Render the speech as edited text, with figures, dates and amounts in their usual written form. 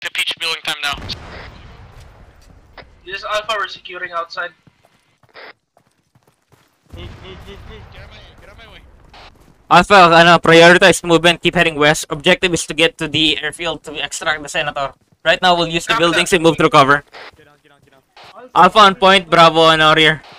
The peach building time now. This is Alpha, we're securing outside. Move. Get out my way. Alpha, prioritize movement. Keep heading west. Objective is to get to the airfield to extract the Senator. Right now, we'll use the buildings and move through cover. Get down. Alpha on point. Bravo on our rear.